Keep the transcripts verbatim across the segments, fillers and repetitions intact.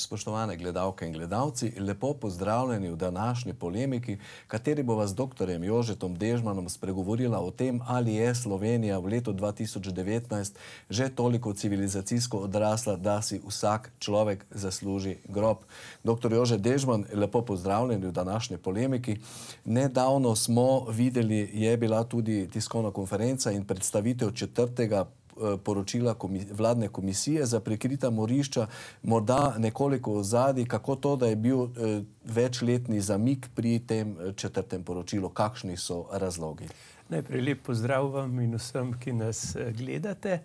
Spoštovane gledalke in gledalci, lepo pozdravljeni v današnji polemiki, kateri bova z doktorjem Jožetom Dežmanom spregovorila o tem, ali je Slovenija v letu dva tisoč devetnajst že toliko civilizacijsko odrasla, da si vsak človek zasluži grob. Doktor Jože Dežman, lepo pozdravljeni v današnji polemiki. Nedavno smo videli, je bila tudi tiskovna konferenca in predstavitev četrtega poročila vladne komisije za prikrita morišča, morda nekoliko ozadij, kako to, da je bil večletni zamik pri tem četrtem poročilu. Kakšni so razlogi? Najprej lep pozdrav vam in vsem, ki nas gledate.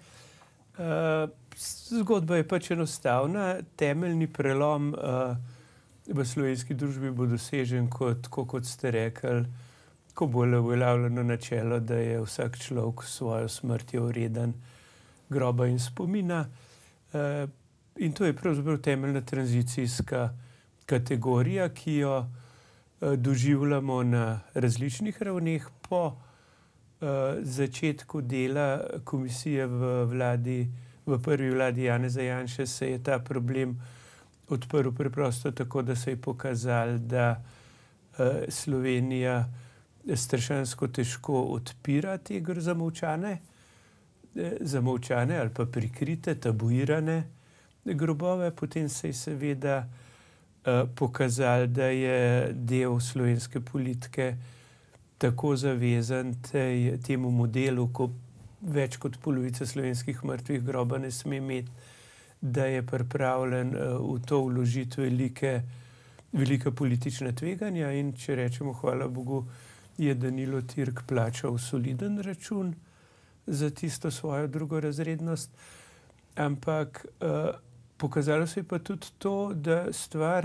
Zgodba je pač enostavna. Temeljni prelom v slovenski družbi bo dosežen, kot, kot ste rekli, ko bo uveljavljeno načelo, da je vsak človek svojo smrtjo vreden groba in spomina. In to je pravzaprav temeljna tranzicijska kategorija, ki jo doživljamo na različnih ravneh. Po začetku dela komisije v vladi, v prvi vladi Janeza Janše se je ta problem odprl preprosto tako, da se je pokazalo, da Slovenija strašansko težko odpira te zamolčane zamolčane ali pa prikrite, tabuirane grobove. Potem se je seveda uh, pokazalo, da je del slovenske politike tako zavezan tej, temu modelu, ko več kot polovica slovenskih mrtvih groba ne sme imeti, da je pripravljen uh, v to vložiti velike, velika politična tveganja. In če rečemo hvala Bogu, je Danilo Türk plačal soliden račun za tisto svojo drugorazrednost, ampak uh, pokazalo se je pa tudi to, da stvar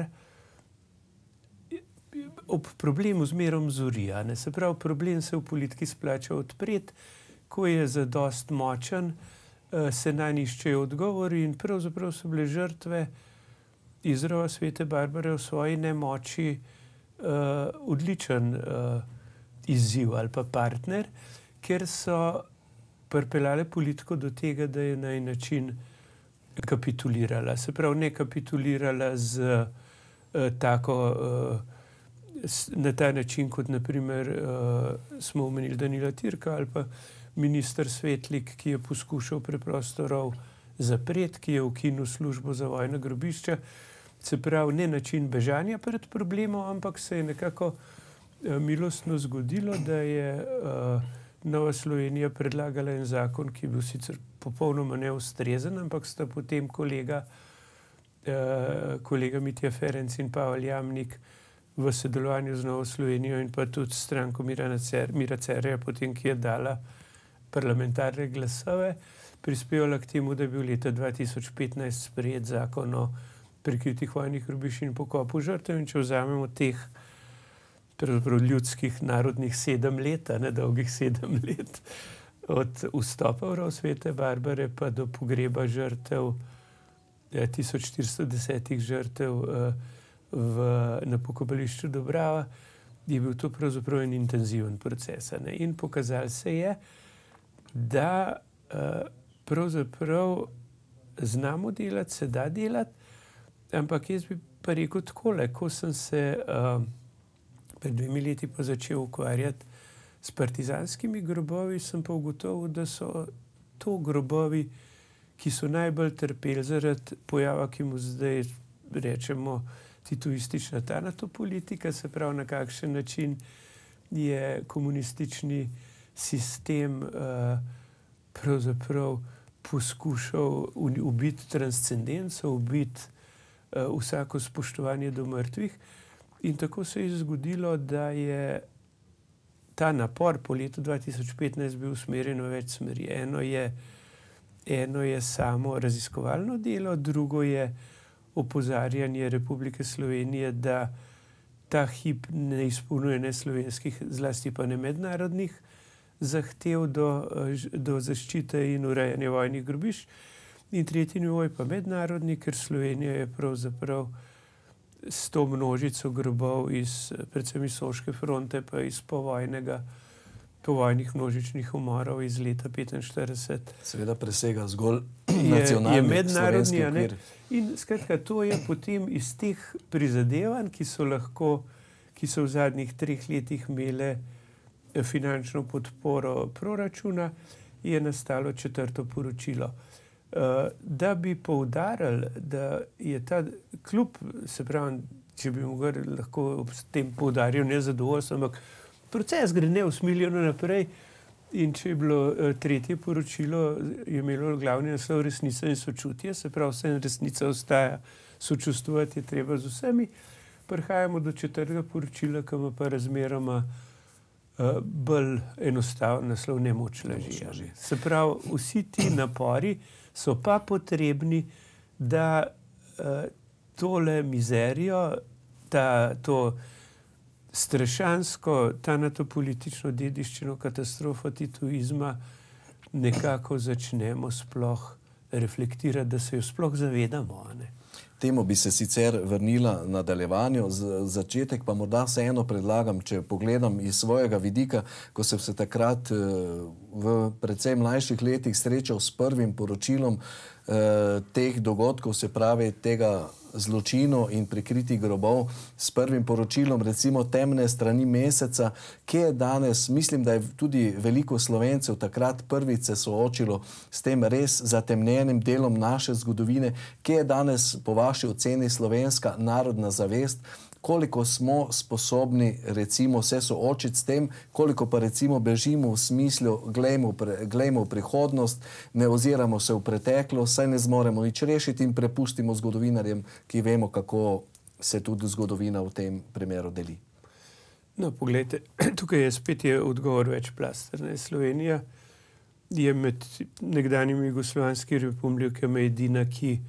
ob problemu zmerom zori. Ne? Se pravi, problem se v politiki splača odpreti, ko je zadost močen, uh, se nanj iščejo odgovori in pravzaprav so bile žrtve izrova Svete Barbare v svoji nemoči uh, odličen uh, izziv ali pa partner, ker so pripeljale politiko do tega, da je na en način kapitulirala. Se pravi, ne kapitulirala z uh, tako, uh, s, na ta način, kot naprimer uh, smo omenili Danila Türka ali pa minister Svetlik, ki je poskušal preprosto rov zapreti, ki je ukinil službo za vojna grobišča. Se pravi, ne način bežanja pred problemom, ampak se je nekako uh, milostno zgodilo, da je uh, Nova Slovenija predlagala en zakon, ki je bil sicer popolnoma neustrezen, ampak sta potem kolega, eh, kolega Mitja Ferenc in Pavel Jamnik v sodelovanju z Novo Slovenijo in pa tudi stranko Mira Cerarja, potem, ki je dala parlamentarne glasove, prispevala k temu, da je bil leta dva tisoč petnajst sprejet zakon o prikritih vojnih grobišč in pokopu žrtev. In če vzamemo teh pravzaprav ljudskih narodnih sedem let, ne dolgih sedem let, od vstopa v rov Svete Barbare pa do pogreba žrtev, eh, tisoč štiristo deset žrtev eh, v, na pokopališču Dobrava, je bil to pravzaprav en intenziven proces. Ne? In pokazalo se je, da eh, pravzaprav znamo delati, se da delati, ampak jaz bi pa rekel takole, ko sem se eh, pred dvemi leti pa začel ukvarjati s partizanskimi grobovi, sem pa ugotovil, da so to grobovi, ki so najbolj trpeli zaradi pojava, ki mu zdaj rečemo titoistična tanatopolitika, se pravi, na kakšen način je komunistični sistem uh, pravzaprav poskušal ubiti transcendenco, ubiti uh, vsako spoštovanje do mrtvih. In tako se je zgodilo, da je ta napor po letu dva tisoč petnajst bil usmerjen v več smeri. Eno je, eno je samo raziskovalno delo, drugo je opozarjanje Republike Slovenije, da ta hip ne izpolnjuje ne slovenskih, zlasti pa ne mednarodnih zahtev do, do zaščite in urejanja vojnih grobišč. In tretji nivo je pa mednarodni, ker Slovenija je pravzaprav s to množico grobov iz, predvsem iz Soške fronte, pa iz povojnega povojnih množičnih umorov iz leta petinštirideset. Seveda presega zgolj je, nacionalni je mednarodni, a ne? okvir. In skratka, to je potem iz teh prizadevanj, ki so lahko, ki so v zadnjih treh letih imele finančno podporo proračuna, je nastalo četrto poročilo. Da bi poudarili, da je ta kljub, se pravi, če bi mogli lahko ob tem poudaril nezadovoljstvo, ampak proces gre neusmiljeno naprej in če je bilo tretje poročilo, je imelo glavni naslov Resnica in sočutje, se pravi, vse resnica ostaja, sočustvovati je treba z vsemi. Prihajamo do četrtega poročila, ki ima pa razmeroma uh, bolj enostaven naslov Nemoč laži. Se pravi, vsi ti napori so pa potrebni, da uh, tole mizerijo, ta, to strašansko, tanato-politično dediščino katastrofo titoizma nekako začnemo sploh reflektirati, da se jo sploh zavedamo. Ne? Temu bi se sicer vrnila nadaljevanju, začetek pa morda vseeno predlagam, če pogledam iz svojega vidika, ko sem se takrat v precej mlajših letih srečal s prvim poročilom teh dogodkov, se pravi tega zločinov in prikritih grobov, s prvim poročilom recimo Temne strani meseca, ki je danes, mislim, da je tudi veliko Slovencev takrat prvič se soočilo s tem res zatemnjenim delom naše zgodovine, ki je danes po vaši oceni slovenska narodna zavest, koliko smo sposobni recimo se soočiti s tem, koliko pa recimo bežimo v smislu glejmo, pre, glejmo v prihodnost, ne oziramo se v preteklost, saj ne zmoremo nič rešiti in prepustimo zgodovinarjem, ki vemo, kako se tudi zgodovina v tem primeru deli. No, poglejte, tukaj je spet je odgovor večplasten. Slovenija je med nekdanjimi jugoslovanskimi republikami edina, ki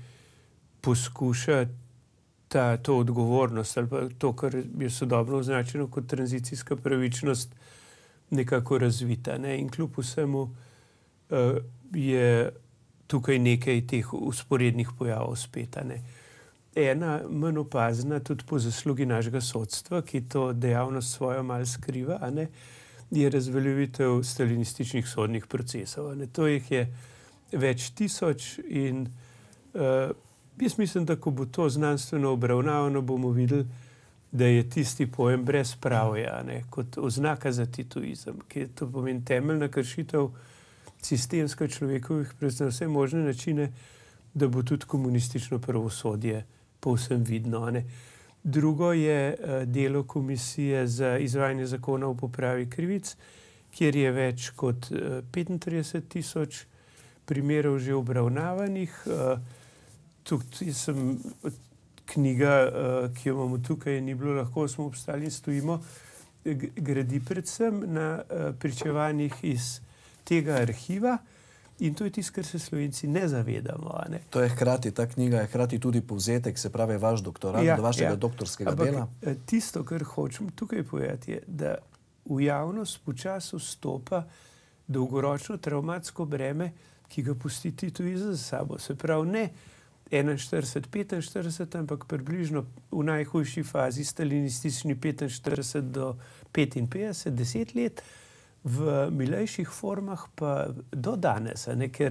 poskuša Ta, to odgovornost ali pa to, kar je sodobno označeno kot tranzicijska pravičnost, nekako razvita. Ne? In kljub vsemu uh, je tukaj nekaj teh usporednih pojavov spet. Ne? Ena manj opazna tudi po zaslugi našega sodstva, ki to dejavnost svojo malo skriva, a ne? Je razveljavitev stalinističnih sodnih procesov. A ne? To jih je več tisoč in uh, jaz mislim, da ko bo to znanstveno obravnavano, bomo videli, da je tisti pojem brezpravja, ne, kot oznaka za titoizem, ki to pomeni temeljna kršitev sistemska človekovih pravic na vse možne načine, da bo tudi komunistično pravosodje povsem vidno. Ne. Drugo je uh, delo Komisije za izvajanje zakona o popravi krivic, kjer je več kot uh, petintrideset tisoč primerov že obravnavanih. Uh, Tukaj sem knjiga, ki jo imamo tukaj, ni bilo lahko, smo obstali in stojimo, gradi predvsem na pričevanjih iz tega arhiva in to je tisto, kar se Slovenci ne zavedamo. Ne? To je hkrati, ta knjiga je hkrati tudi povzetek, se pravi vaš doktorat, ja, vašega ja. doktorskega Ampak, dela. Tisto, kar hočem tukaj povedati, je, da v javnost počasi vstopa dolgoročno travmatsko breme, ki ga pusti titoizem za sabo. Se pravi, ne enainštirideset petinštirideset, ampak približno v najhujši fazi stalinistični petinštirideset do petinpetdeset, deset let, v milejših formah pa do danes. Ne? Ker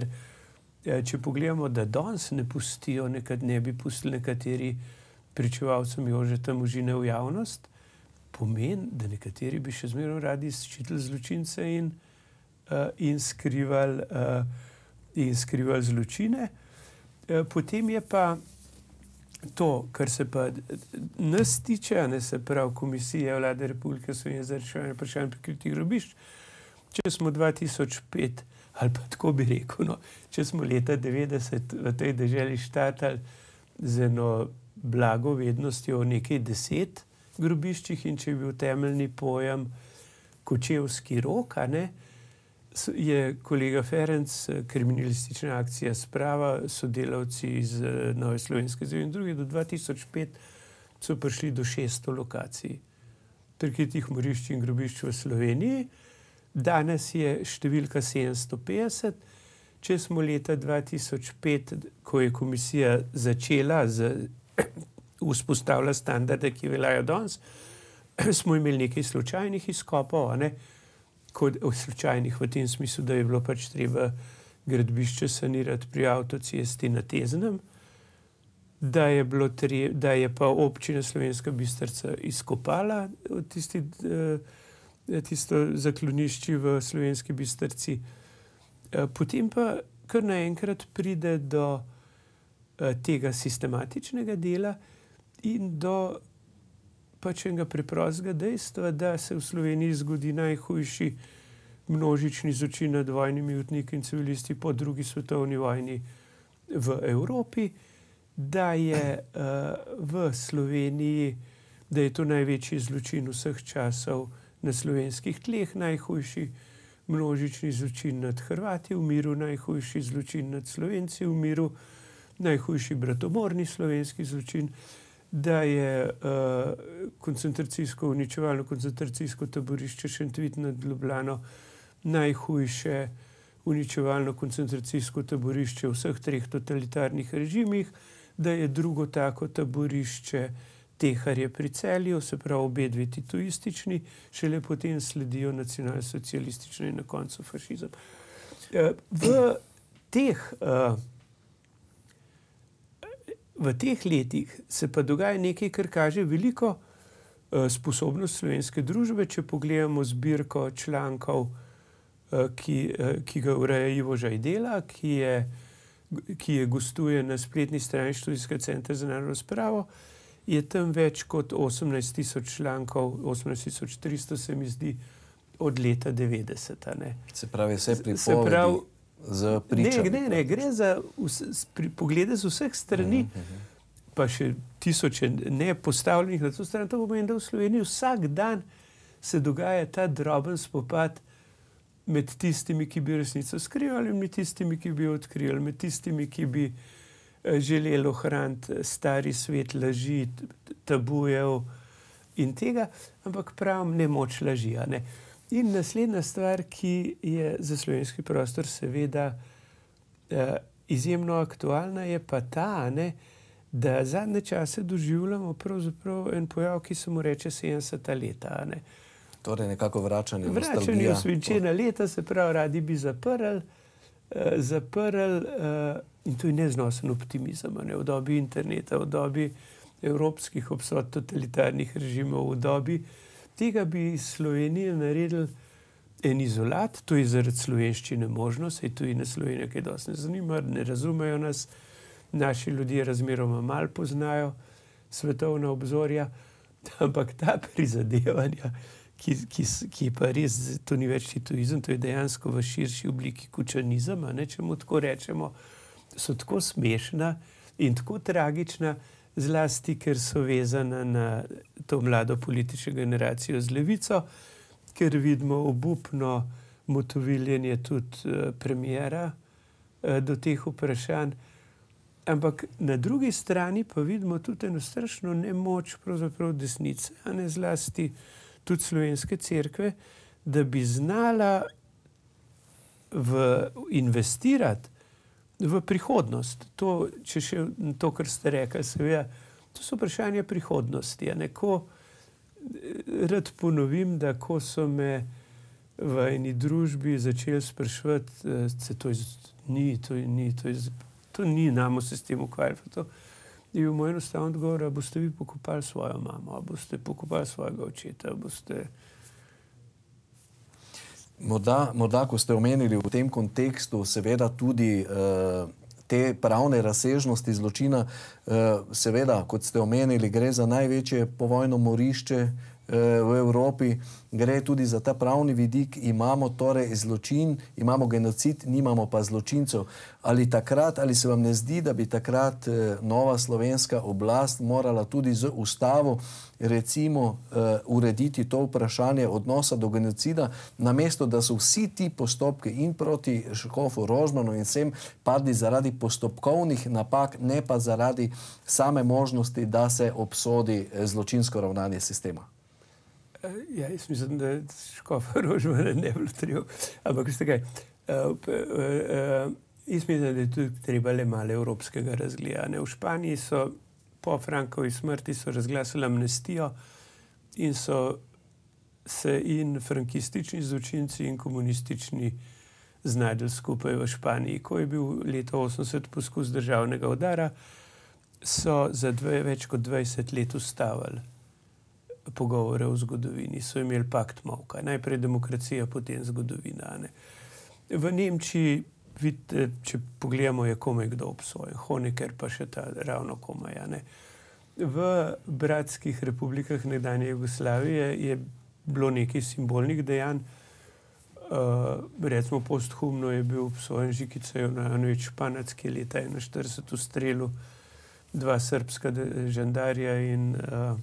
če pogledamo, da danes ne pustijo, nekad ne bi pustili nekateri pričevalcem Jožeta Možine v javnost, pomeni, da nekateri bi še zmeraj radi ščitili zločince in, uh, in skrivali, uh, in skrivali zločine. Potem je pa to, kar se pa nas tiče, ne, se pravi Komisije Vlade Republike Slovenije za reševanje vprašanj prikritih grobišč, če smo dva tisoč pet, ali pa tako bi rekel, no, če smo leta devetdeset v tej deželi štartali z eno blago vednostjo o nekaj deset grobiščih in če je bil temeljni pojem kočevski rok, a ne, je kolega Ferenc, kriminalistična akcija Sprava, sodelavci iz Nove Slovenske zveze in drugi, do dva tisoč pet so prišli do šeststo lokacij prikritih morišč in grobišč v Sloveniji. Danes je številka sedemsto petdeset. Če smo leta dva tisoč pet, ko je komisija začela z vzpostavlja standarde, ki veljajo danes, smo imeli nekaj slučajnih izkopov, a ne? kot slučajnih v tem smislu, da je bilo pač treba gradbišče sanirati pri avtocesti na Teznem, da je, bilo tre, da je pa občina Slovenska Bistrica izkopala tisti, tisto zaklonišče v Slovenski Bistrici. Potem pa kar naenkrat pride do tega sistematičnega dela in do pač enega preprostega dejstva, da se v Sloveniji zgodi najhujši množični zločin nad vojnimi utniki in civilisti po drugi svetovni vojni v Evropi, da je uh, v Sloveniji, da je to največji zločin vseh časov na slovenskih tleh, najhujši množični zločin nad Hrvati v miru, najhujši zločin nad Slovenci v miru, najhujši bratomorni slovenski zločin, da je uh, koncentracijsko, uničevalno koncentracijsko taborišče Šentvid nad Ljubljano najhujše uničevalno koncentracijsko taborišče v vseh treh totalitarnih režimih, da je drugo tako taborišče Teharje pri Celju, se pravi obe dve titoistični, šele potem sledijo nacionalsocialistični in na koncu fašizem. Uh, v teh uh, V teh letih se pa dogaja nekaj, kar kaže veliko uh, sposobnost slovenske družbe, če pogledamo zbirko člankov, uh, ki, uh, ki ga ureja Ivo Žajdela, ki je, ki je gostuje na spletni strani Študijskega centra za narodno spravo, je tam več kot osemnajst tisoč člankov, osemnajst tisoč tristo se mi zdi, od leta devetdeset. Ne. Se pravi, vse pripovedi. Ne, ne, ne, gre za vse, pri, poglede z vseh strani, uh -huh. pa še tisoče ne postavljenih na to stran. To pomeni, da v Sloveniji vsak dan se dogaja ta droben spopad med tistimi, ki bi resnico skrivali, in med tistimi, ki bi jo odkrili, med tistimi, ki bi eh, želeli ohraniti stari svet laži, tabujev in tega, ampak pravim, ne moč laži, a ne. In naslednja stvar, ki je za slovenski prostor seveda eh, izjemno aktualna, je pa ta, ne, da zadnje čase doživljamo pravzaprav en pojav, ki se mu reče sedemdeseta leta. Ne. Torej nekako vračanje v nostalgijo. Vračanje v svinčena leta, se pravi, radi bi zaprli, eh, zaprli eh, in to je neznosen optimizem, ne, v dobi interneta, v dobi evropskih obsod totalitarnih režimov, v dobi tega bi iz Slovenije naredili en izolat, to je zaradi slovenščine možno, saj tudi na Slovenijo kaj dosti ne zanima, ne razumejo nas, naši ljudje razmeroma malo poznajo svetovna obzorja, ampak ta prizadevanja, ki, ki, ki pa res, to ni več titoizem, to je dejansko v širši obliki kučanizem, a ne, če mu tako rečemo, so tako smešna in tako tragična, zlasti, ker so vezana na to mlado politično generacijo z levico, ker vidimo obupno motoviljenje tudi uh, premijera uh, do teh vprašanj. Ampak na drugi strani pa vidimo tudi eno strašno nemoč pravzaprav desnice, a ne zlasti tudi slovenske cerkve, da bi znala v investirati v prihodnost. To, če še to, kar ste rekli, seveda, to so vprašanja prihodnosti. Neko, rad ponovim, da ko so me v eni družbi začeli spraševati, se to ni, to ni, to je, to ni, namo se s tem ukvarjati. To je bil moj enostaven odgovor, a boste vi pokopali svojo mamo, a boste pokopali svojega očeta, a boste... Morda, morda, ko ste omenili v tem kontekstu seveda tudi uh, te pravne razsežnosti zločina, uh, seveda, kot ste omenili, gre za največje povojno morišče uh, v Evropi, gre tudi za ta pravni vidik, imamo torej zločin, imamo genocid, nimamo pa zločincev. Ali takrat, ali se vam ne zdi, da bi takrat uh, nova slovenska oblast morala tudi z ustavo recimo uh, urediti to vprašanje odnosa do genocida, namesto da so vsi ti postopki in proti škofu Rožmanu in vsem padli zaradi postopkovnih napak, ne pa zaradi same možnosti, da se obsodi zločinsko ravnanje sistema. Ja, jaz mislim, da škofa Rožmana ne bilo treba. Ampak veste kaj, uh, uh, uh, jaz mislim, da je tudi treba le malo evropskega razgledanja. V Španiji so po Frankovi smrti so razglasili amnestijo in so se in frankistični zločinci in komunistični znajdli skupaj v Španiji. Ko je bil leta osemdeset poskus državnega udara, so za dve, več kot dvajset let ustavili pogovore o zgodovini. So imeli pakt molka. Najprej demokracija, potem zgodovina. Ne. V Nemčiji, vidite, če pogledamo, je komaj kdo obsojen. Honecker pa še ta ravno komaj. Ne. V bratskih republikah nekdanje Jugoslavije je bilo nekaj simbolnih dejanj. Uh, recimo posthumno je bil obsojen Žikica Jovanović Španac, ki je leta enainštirideset ustrelil dva srbska žandarja in uh,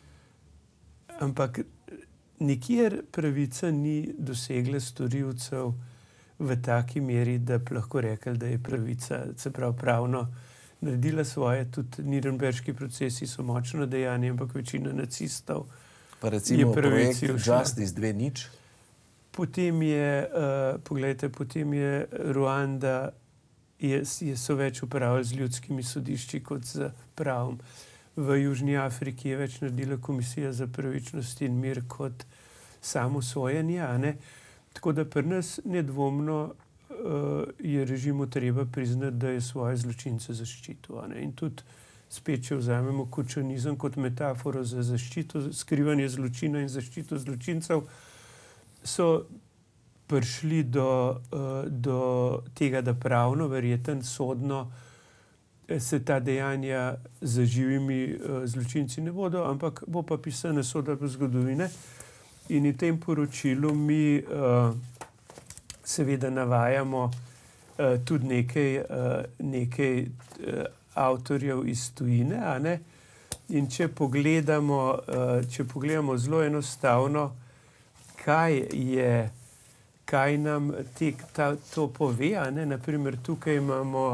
ampak nikjer pravica ni dosegla storilcev v taki meri, da bi lahko rekli, da je pravica, se pravi pravno, naredila svoje. Tudi Nürnberški procesi so močno dejanje, ampak večina nacistov pa recimo je pravici projekt ušla. Justice dve nič. Potem je, uh, poglejte, potem je Ruanda, je, je so več upravili z ljudskimi sodišči kot z pravom. V Južni Afriki je več naredila Komisija za pravičnost in mir kot samo sojenje, a ne? Tako da pri nas nedvomno uh, je režimu treba priznati, da je svoje zločince zaščitil, a ne? In tudi spet, če vzamemo kučanizem kot metaforo za zaščito, skrivanje zločina in zaščito zločincev, so prišli do, uh, do tega, da pravno, verjetno, sodno se ta dejanja za živimi uh, zločinci ne bodo, ampak bo pa pisana sodba zgodovine. In v tem poročilu mi uh, seveda navajamo uh, tudi nekaj, uh, nekaj uh, avtorjev iz tujine, a ne? In če pogledamo, uh, če pogledamo zelo enostavno, kaj je, kaj nam te, ta, to pove, a ne? Naprimer, tukaj imamo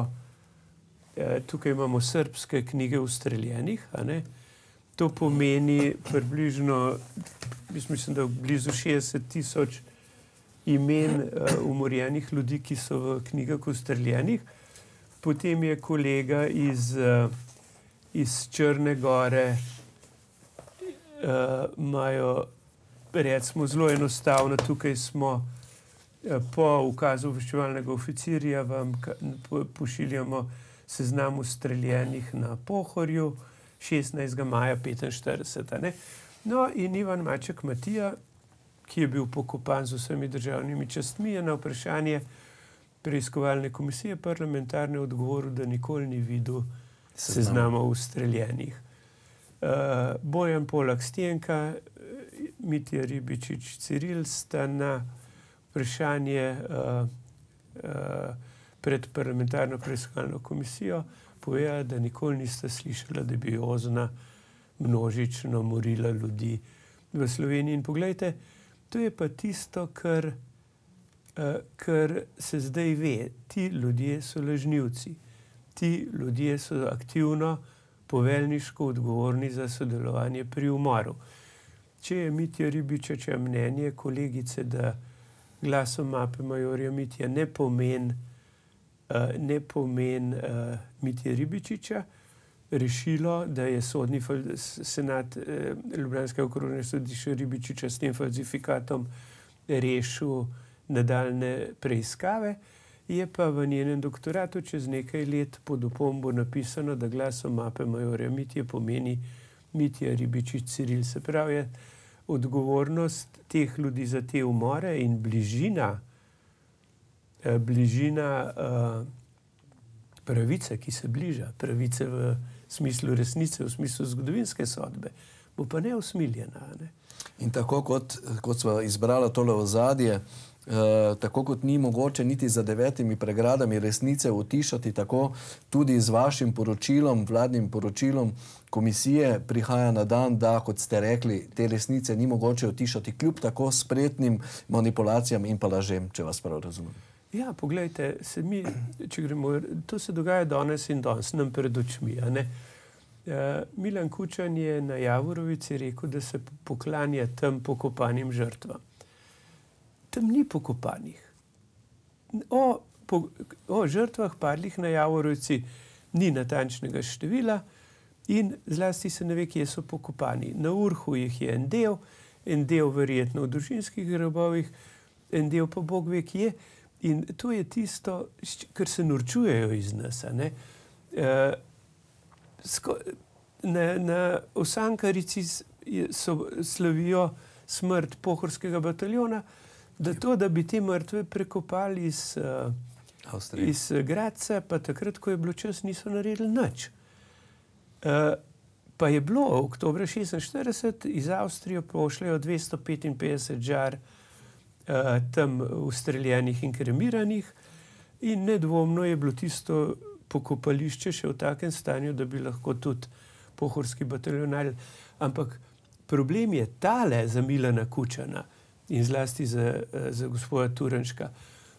Tukaj imamo srbske knjige ustreljenih, a ne? To pomeni približno, mislim, da blizu šestdeset tisoč imen uh, umorjenih ljudi, ki so v knjigah ustreljenih. Potem je kolega iz, uh, iz Črne Gore, uh, imajo, recimo, zelo enostavno, tukaj smo uh, po ukazu obveščevalnega oficirja vam po, pošiljamo seznam ustreljenih na Pohorju šestnajstega maja petinštirideset. Ne? No in Ivan Maček Matija, ki je bil pokopan z vsemi državnimi častmi, je na vprašanje preiskovalne komisije parlamentarne odgovoril, da nikoli ni videl seznama ustreljenih. Uh, Bojan Polak Stenka, Mitja Ribičič Ciril sta na vprašanje uh, uh, pred parlamentarno preiskovalno komisijo povedala, da nikoli nista slišala, da bi Ozna množično morila ljudi v Sloveniji. In poglejte, to je pa tisto, kar, uh, kar se zdaj ve. Ti ljudje so lažnivci. Ti ljudje so aktivno poveljniško odgovorni za sodelovanje pri umoru. Če je Mitja Ribičiča mnenje kolegice, da glasom mape majorja Mitja ne pomeni Uh, ne pomen uh, Mitje Ribičiča, rešilo, da je sodni senat uh, Ljubljanskega okrožnega sodišča Ribičiča s tem falzifikatom rešil nadaljne preiskave, je pa v njenem doktoratu čez nekaj let pod opombo napisano, da glasom mape majorja Mitje pomeni Mitja Ribičič Ciril. Se pravi, je odgovornost teh ljudi za te umore in bližina bližina uh, pravice, ki se bliža, pravice v smislu resnice, v smislu zgodovinske sodbe, bo pa neusmiljena. Ne? In tako kot, kot smo izbrali tole ozadje, uh, tako kot ni mogoče niti za devetimi pregradami resnice utišati, tako tudi z vašim poročilom, vladnim poročilom komisije prihaja na dan, da, kot ste rekli, te resnice ni mogoče utišati kljub tako spretnim manipulacijam in pa lažem, če vas prav razumem. Ja, poglejte, se mi, če gremo, to se dogaja danes in danes nam pred očmi. A ne? Uh, Milan Kučan je na Javorovici rekel, da se poklanja tam pokopanim žrtvam. Tam ni pokopanih. O, po, o žrtvah padlih na Javorovici ni natančnega števila in zlasti se ne ve, kje so pokopani. Na Urhu jih je en del en del verjetno v družinskih grobovih, en del pa Bog ve kje. In to je tisto, kar se norčujejo iz nas. Ne? Uh, sko, na, na Osankarici so slavijo smrt pohorskega bataljona, da to, da bi te mrtve prekopali iz, uh, iz Gradca, pa takrat, ko je bilo čas, niso naredili nič. Uh, pa je bilo oktobra šestinštirideset iz Avstrije pošljajo dvesto petinpetdeset žar uh, tam ustreljenih in kremiranih in nedvomno je bilo tisto pokopališče še v takem stanju, da bi lahko tudi pohorski bataljon naredili. Ampak problem je tale za Milana Kučana in zlasti za, za gospoda Turnška.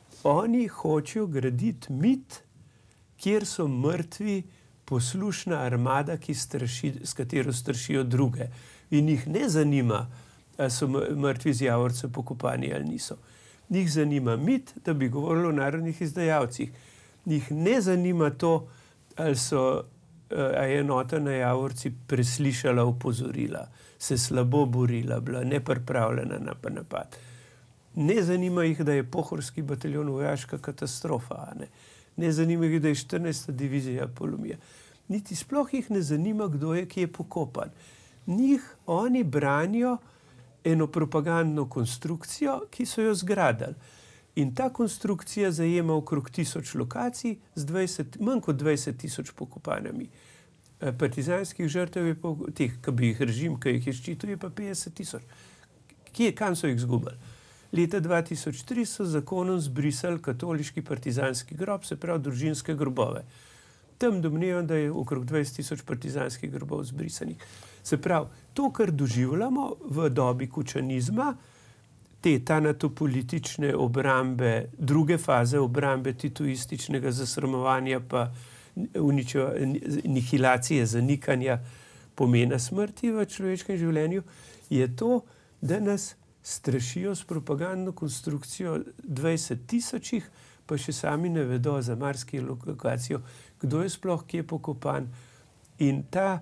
Oni hočejo graditi mit, kjer so mrtvi poslušna armada, ki straši, s katero strašijo druge. In jih ne zanima, ali so mrtvi z Javorca pokopani ali niso. Njih zanima mit, da bi govorili o narodnih izdajalcih. Njih ne zanima to, ali so, ali je enota na Javorci preslišala opozorila, se slabo borila, bila nepripravljena na napad. Ne zanima jih, da je pohorski bataljon vojaška katastrofa. Ne, ne zanima jih, da je štirinajsta divizija Polomija. Niti sploh jih ne zanima, kdo je, ki je pokopan. Njih oni branijo eno propagandno konstrukcijo, ki so jo zgradili. In ta konstrukcija zajema okrog tisoč lokacij z dvajset, manj kot dvajset tisoč pokopanami. Partizanskih žrtev je pa, teh, ki bi jih režim, ki jih je ščitil, je pa petdeset tisoč. Kje, kam so jih zgubili? Leta dva tisoč tri so zakonom zbrisali katoliški partizanski grob, se pravi družinske grobove. Tam domnevam, da je okrog dvajset tisoč partizanskih grobov zbrisanih. Se pravi, to, kar doživljamo v dobi kučanizma, te tanatopolitične obrambe, druge faze obrambe titoističnega zasramovanja pa uničeva, nihilacije, zanikanja pomena smrti v človeškem življenju, je to, da nas strašijo s propagandno konstrukcijo dvajset tisočih, pa še sami ne vedo za marsikaj lokacijo, kdo je sploh kje pokopan. In ta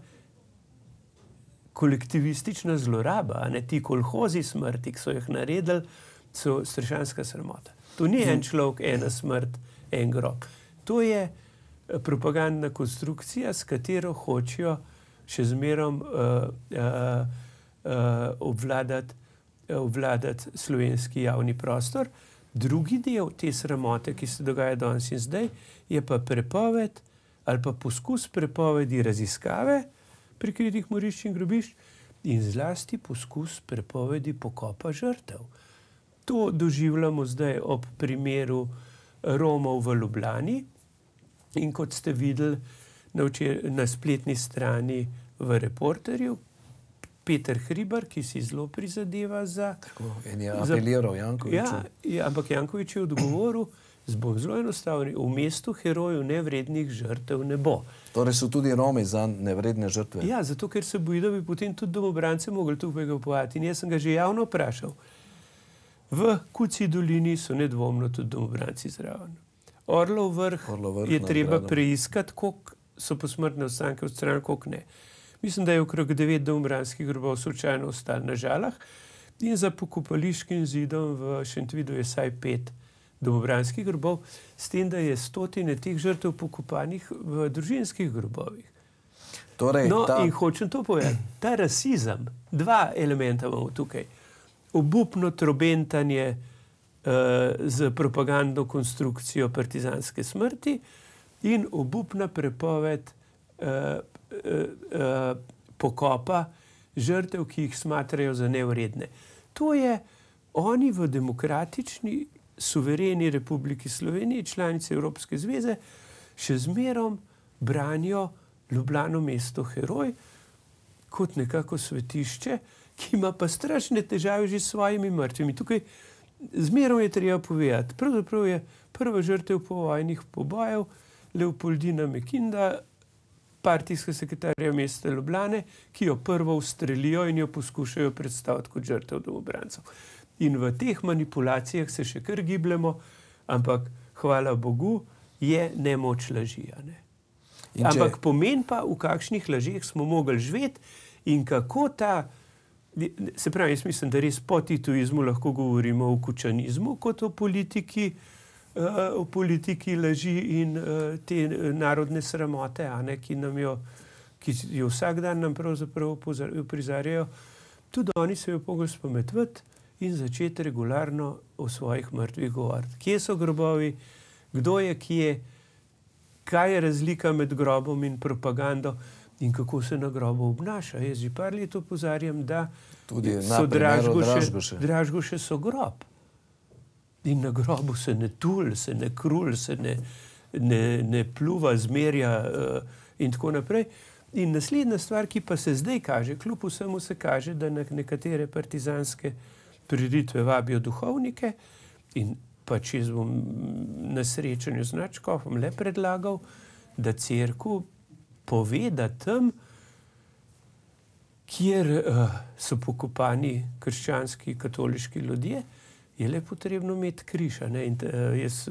kolektivistična zloraba, ne, ti kolhozi smrti, ki so jih naredili, so strašanska sramota. To ni en človek, ena smrt, en grob. To je propagandna konstrukcija, s katero hočejo še zmerom uh, uh, uh, obvladati, uh, obvladati slovenski javni prostor. Drugi del te sramote, ki se dogaja danes in zdaj, je pa prepoved ali pa poskus prepovedi raziskave prikritih morišč in grobišč in zlasti poskus prepovedi pokopa žrtev. To doživljamo zdaj ob primeru Romov v Ljubljani in kot ste videli na, včer, na spletni strani v Reporterju, Peter Hribar, ki si zelo prizadeva za... Tako, in je apeliral Jankoviću. Ja, ja, ampak Janković je odgovoril, zbog zelo enostavni, v mestu herojev nevrednih žrtev ne bo. Torej so tudi Romi za nevredne žrtve? Ja, zato ker se boji, da bi potem tudi domobrance mogli tukaj kupovati. In jaz sem ga že javno vprašal. V Kuci dolini so nedvomno tudi domobranci zraven. Orlov vrh, Orlov vrh je treba preiskati, koliko so posmrtne ostanke odstranili, koliko ne. Mislim, da je okrog devet domobranskih grobov slučajno ostalo na Žalah in za pokopališkim zidom v Šentvidu je vsaj pet domobranskih grobov, s tem, da je stotine teh žrtev pokopanih v družinskih grobovih. Torej, no, ta... in hočem to povedati, ta rasizem, dva elementa imamo tukaj. Obupno trobentanje uh, z propagandno konstrukcijo partizanske smrti in obupna prepoved uh, Uh, pokopa žrtev, ki jih smatrajo za nevredne. To je, oni v demokratični, suvereni Republiki Sloveniji, članice Evropske zveze, še zmerom branijo Ljubljano mesto heroj kot nekako svetišče, ki ima pa strašne težave že s svojimi mrtvimi. Tukaj zmerom je treba povedati. Pravzaprav je prva žrtev povojnih pobojev Leopoldina Mekinda, partijska sekretarja mesta Ljubljane, ki jo prvo ustrelijo in jo poskušajo predstaviti kot žrtev domobrancev. In v teh manipulacijah se še kar gibljemo, ampak hvala Bogu je nemoč laži. Ne? Ampak če... pomen pa, v kakšnih lažeh smo mogli živeti in kako ta Se pravi, jaz mislim, da res po titoizmu lahko govorimo o kučanizmu kot o politiki, o politiki laži in te narodne sramote, a ne, ki nam jo, ki jo vsak dan nam pravzaprav prizarjajo. Tudi oni se jo mogli spametvati in začeti regularno o svojih mrtvih govoriti. Kje so grobovi, kdo je kje, kaj je razlika med grobom in propagando in kako se na grobu obnaša. Jaz že par let opozarjam, da tudi so Dražgoše, Dražgoše so grob. In na grobu se ne tul, se ne krul, se ne, ne, ne pluva, zmerja uh, in tako naprej. In naslednja stvar, ki pa se zdaj kaže, kljub vsemu se kaže, da na nekatere partizanske prireditve vabijo duhovnike in pač jaz bom na srečanju z nadškofom le predlagal, da cerkev pove, da tam, kjer uh, so pokopani krščanski, katoliški ljudje, je le potrebno imeti križ. In uh, jaz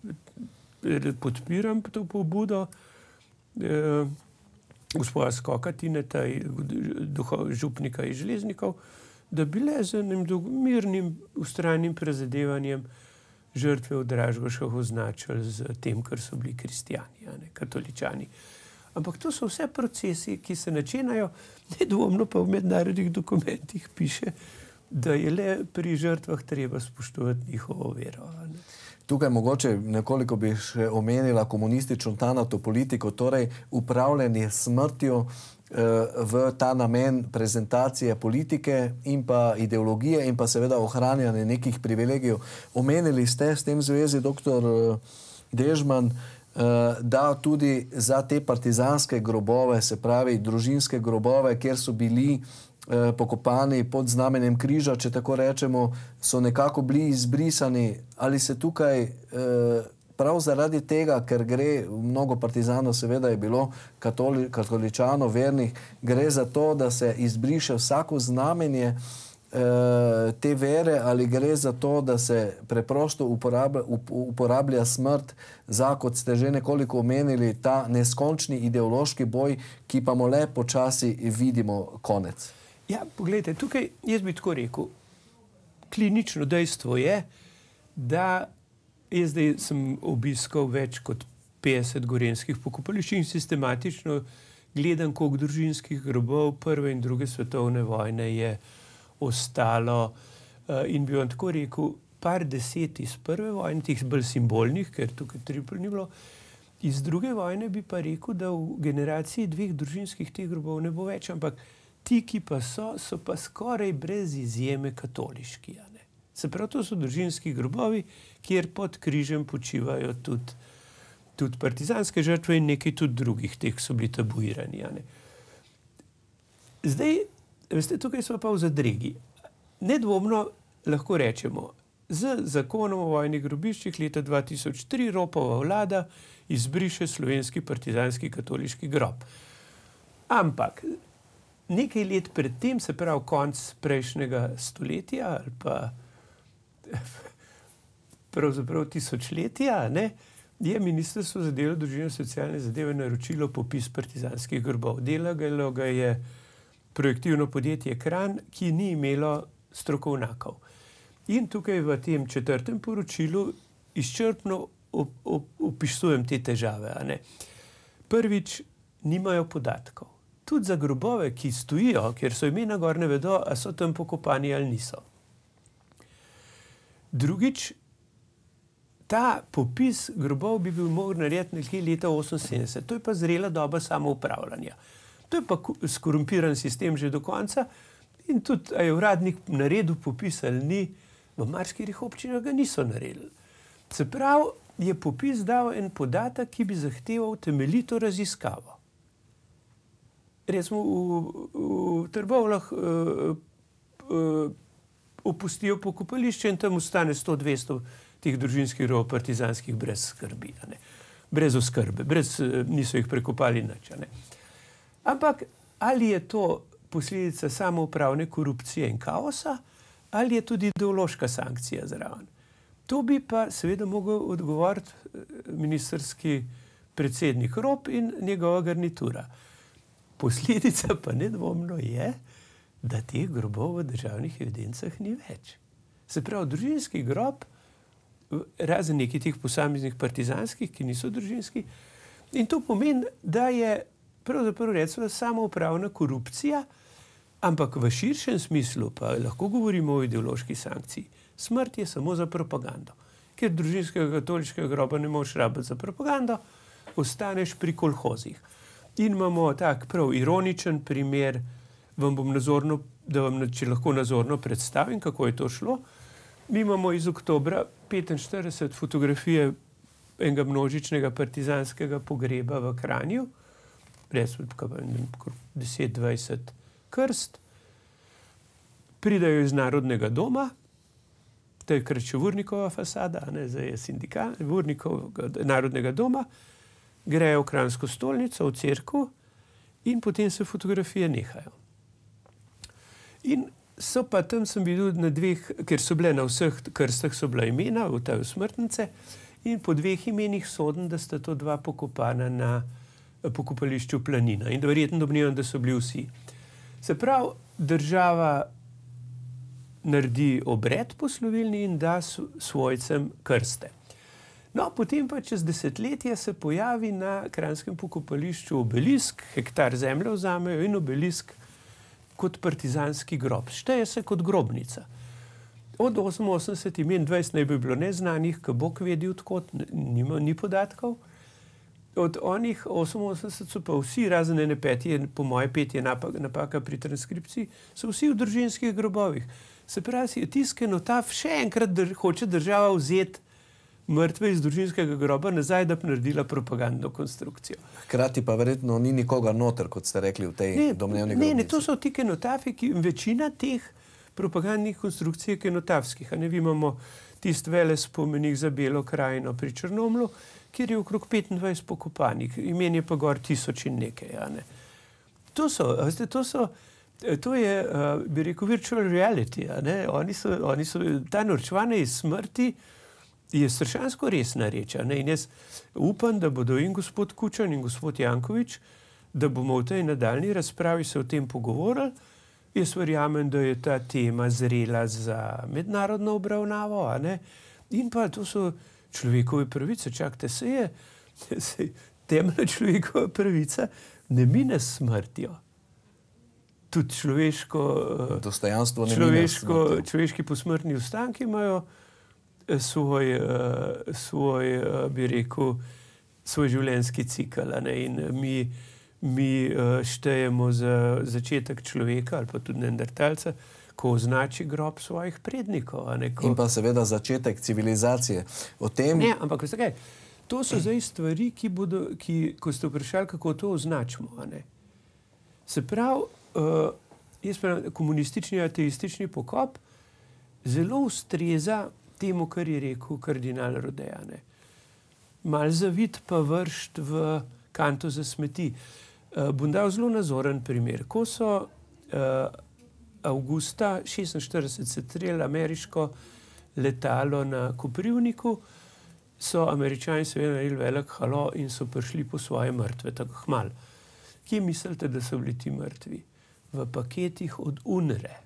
podpiram to pobudo uh, gospoda Skoka, Tineta, župnika iz Železnikov, da bi le z enim mirnim, vztrajnim prizadevanjem žrtve v Dražgošah označili z tem, kar so bili kristjani, a ne, katoličani. Ampak to so vse procesi, ki se načenjajo, nedvomno pa v mednarodnih dokumentih piše, da je le pri žrtvah treba spoštovati njihovo vero. A ne. Tukaj mogoče nekoliko bi še omenila komunistično tanato politiko, torej upravljanje smrtjo v ta namen prezentacije politike in pa ideologije in pa seveda ohranjanje nekih privilegijev. Omenili ste s tem zvezi, doktor Dežman, da tudi za te partizanske grobove, se pravi družinske grobove, kjer so bili pokopani pod znamenjem križa, če tako rečemo, so nekako bili izbrisani. Ali se tukaj prav zaradi tega, ker gre, mnogo partizanov seveda je bilo katoli, katoličanov, vernih, gre za to, da se izbriše vsako znamenje te vere, ali gre za to, da se preprosto uporablja, uporablja smrt za, kot ste že nekoliko omenili, ta neskončni ideološki boj, ki pa mu le počasi vidimo konec? Ja, pogledajte, tukaj jaz bi tako rekel, klinično dejstvo je, da jaz zdaj sem obiskal več kot petdeset gorenjskih pokopališč in sistematično gledam, koliko družinskih grobov prve in druge svetovne vojne je ostalo. In bi vam tako rekel, par deset iz prve vojne, teh bolj simbolnih, ker tukaj tripel ni bilo, iz druge vojne bi pa rekel, da v generaciji dveh družinskih teh grobov ne bo več, ampak ti, ki pa so, so pa skoraj brez izjeme katoliški. Ja, ne? Se pravi, to so družinski grobovi, kjer pod križem počivajo tudi, tudi partizanske žrtve in nekaj tudi drugih, teh so bili tabuirani. Ja, ne? Zdaj, veste, tukaj smo pa v zadregi. Nedvomno lahko rečemo, z zakonom o vojnih grobiščih leta dva tisoč tri Ropova vlada izbriše slovenski partizanski katoliški grob. Ampak nekaj let pred tem, se pravi konc prejšnjega stoletja ali pa pravzaprav tisočletja, ne, je Ministrstvo za delo, družino in socialne zadeve naročilo popis partizanskih grobov. Delalo ga je projektivno podjetje Kranj, ki ni imelo strokovnjakov. In tukaj v tem četrtem poročilu izčrpno op, op, opisujem te težave. A ne. Prvič, nimajo podatkov. Tudi za grobove, ki stojijo, ker so imena gor, ne vedo, a so tam pokopani ali niso. Drugič, ta popis grobov bi bil mogel narediti nekje leta oseminsedemdeset. To je pa zrela doba samoupravljanja. To je pa skorumpiran sistem že do konca in tudi, a je uradnik naredil popis ali ni, v marsikateri občinah ga niso naredili. Se pravi, je popis dal en podatek, ki bi zahteval temeljito raziskavo. Recimo v, v Trbovljah uh, uh, opustijo pokopališče in tam ostane sto dvesto teh družinskih grobov partizanskih brez skrbi, a ne? Brez oskrbe, brez, niso jih prekopali nič. A ne? Ampak ali je to posledica samoupravne korupcije in kaosa, ali je tudi ideološka sankcija zraven? To bi pa seveda mogel odgovoriti ministrski predsednik Rop in njegova garnitura. Posledica pa nedvomno je, da teh grobov v državnih evidencah ni več. Se pravi, družinski grob, razen nekih teh posameznih partizanskih, ki niso družinski, in to pomeni, da je pravzaprav recimo samoupravna korupcija, ampak v širšem smislu pa lahko govorimo o ideološki sankciji. Smrt je samo za propagando. Ker družinskega katoliškega groba ne moreš rabiti za propagando, ostaneš pri kolhozih. In imamo tak prav ironičen primer, vam bom nazorno, da vam, če lahko nazorno predstavim, kako je to šlo. Mi imamo iz oktobra petinštirideset fotografije enega množičnega partizanskega pogreba v Kranju, deset dvajset krst, pridajo iz Narodnega doma, to je Krčevurnikova fasada, ne, zdaj je sindikal, Vurnikovega Narodnega doma, grejo v Kranjsko stolnico, v cerkev in potem se fotografije nehajo. In so pa tam sem videl na dveh, ker so bile na vseh krstah so bila imena, v tej smrtnice, in po dveh imenih sodim, da sta to dva pokopana na pokopališču Planina. In da verjetno domnevam, da so bili vsi. Se pravi, država naredi obred poslovilni in da svojcem krste. No, potem pa čez desetletje se pojavi na kranjskem pokopališču obelisk, hektar zemlje vzamejo in obelisk kot partizanski grob. Šteje se kot grobnica. Od oseminosemdeset imen dvajset naj bi bilo neznanih, ki Bog vedi odkot, nima, ni podatkov. Od onih oseminosemdeset so pa vsi, razen ene peti, po moje pet je napaka, napaka pri transkripciji, so vsi v družinskih grobovih. Se pravi, tisk kenotaf še enkrat dr hoče država vzeti mrtve iz družinskega groba nazaj, da bi naredila propagandno konstrukcijo. Hkrati pa verjetno ni nikoga noter, kot ste rekli, v tej domnevni grobnici. Ne, ne, to so ti kenotafi, ki večina teh propagandnih konstrukcij je kenotafskih. A ne, vi imamo tist vele spomenik za Belo krajino pri Črnomlju, kjer je okrog petindvajset pokopanih, imen je pa gor tisoč in nekaj. A ne. To so, veste, to so, to je, uh, bi rekel, virtual reality. A ne. Oni so, oni so, ta norčevanje iz smrti je strašansko resna reč. A ne. In jaz upam, da bodo in gospod Kučan in gospod Janković, da bomo v tej nadaljni razpravi se o tem pogovorili. Jaz verjamem, da je ta tema zrela za mednarodno obravnavo, a ne. In pa to so človekove pravice. Čakajte, se je, se temeljna človekova pravica ne mine s smrtjo. Tudi človeško, dostojanstvo ne človeško, mine s smrtjo. človeški posmrtni ostanki imajo svoj, svoj, bi rekel, svoj življenjski cikl. A ne. In mi, mi štejemo za začetek človeka ali pa tudi neandertalca, ko označi grob svojih prednikov. A ne, ko... In pa seveda začetek civilizacije. O tem... Ne, ampak veste kaj, to so zdaj stvari, ki bodo, ki, ko ste vprašali, kako to označimo. A ne. Se pravi, uh, jaz pravim, komunistični, ateistični pokop zelo ustreza temu, kar je rekel kardinal Rode. A ne. Mal zavit pa vršt v kanto za smeti. Uh, bom dal zelo nazoren primer. Ko so uh, avgusta šestinštirideset se trelo ameriško letalo na Koprivniku, so Američani seveda naredili velik halo in so prišli po svoje mrtve, tako hmal. Kje mislite, da so bili ti mrtvi? V paketih od U N R E.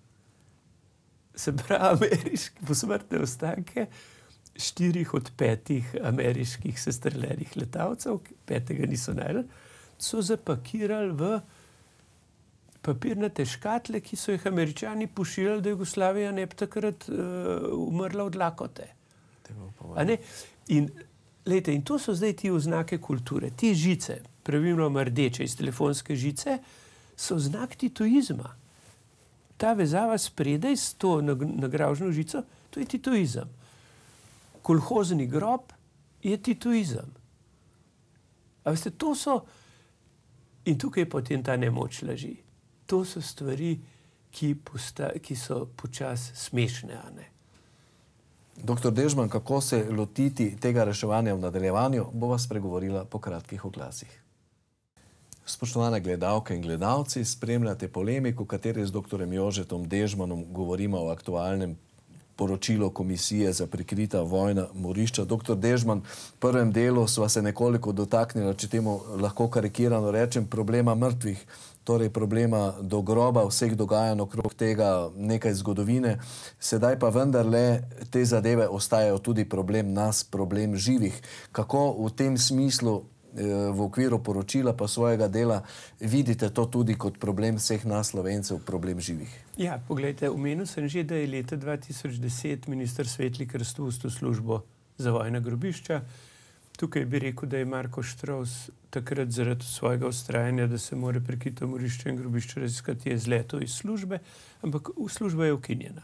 Se pravi, ameriški posmrtne ostanke štirih od petih ameriških sestreljenih letalcev, petega niso našli, so zapakirali v papirnate škatle, ki so jih Američani pošiljali, da Jugoslavija ne bi takrat uh, umrla od lakote. A ne? In, lejte, in to so zdaj ti oznake kulture. Te žice, pravilno rdeče iz telefonske žice, so znak titoizma. Ta vezava spredaj s to nagravžno žico, to je titoizem. Kolhozni grob je titoizem. A veste, to so, in tukaj je potem ta nemoč laži. To so stvari, ki, posta, ki so počas smešne. A ne? Doktor Dežman, kako se lotiti tega reševanja v nadaljevanju, bo vas spregovorila po kratkih oglasih. Spoštovane gledalke in gledalci, spremljate polemiko, v kateri z doktorjem Jožetom Dežmanom govorimo o aktualnem poročilo Komisije za prikrita vojna morišča. Doktor Dežman, v prvem delu sva se nekoliko dotaknila, če temu lahko karikirano rečem, problema mrtvih, torej problema do groba, vseh dogajanj okrog tega, nekaj zgodovine. Sedaj pa vendarle te zadeve ostajajo tudi problem nas, problem živih. Kako v tem smislu v okviru poročila pa svojega dela vidite to tudi kot problem vseh nas Slovencev, problem živih? Ja, poglejte, omenil sem že, da je leta dva tisoč deset minister Svetlik razpustil službo za vojna grobišča. Tukaj bi rekel, da je Marko Štrovs takrat zaradi svojega vztrajanja, da se mora prikrito morišče in grobišče raziskati, je zletel iz službe, ampak služba je ukinjena.